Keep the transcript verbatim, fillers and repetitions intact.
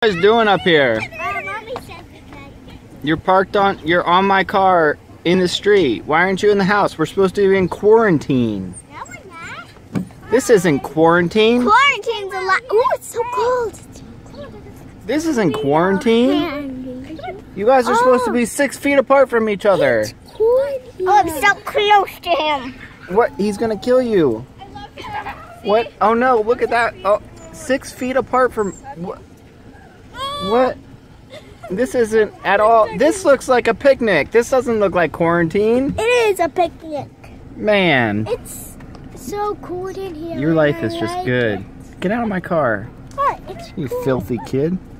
What are you guys doing up here? Uh, Mommy said we could. You're parked on, you're on my car in the street. Why aren't you in the house? We're supposed to be in quarantine. No, we're not. This isn't quarantine. Quarantine's a lot. Ooh, it's so cold. It's so cold. This isn't quarantine. You guys are supposed to be six feet apart from each other. Oh, I'm so close to him. What? He's gonna kill you. What? Oh no, look at that. Oh, six feet apart from, what? What? This isn't at all, this looks like a picnic. This doesn't look like quarantine. It is a picnic. Man. It's so cold in here. Your life is just good. Get out of my car. What? It's You cool. filthy kid.